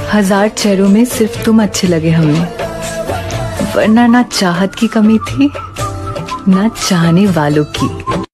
हजार चेहरों में सिर्फ तुम अच्छे लगे हमें, वरना ना चाहत की कमी थी ना चाहने वालों की।